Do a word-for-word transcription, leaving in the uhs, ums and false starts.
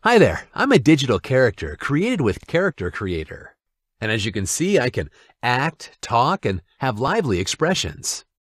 Hi there, I'm a digital character created with Character Creator. And as you can see, I can act, talk, and have lively expressions.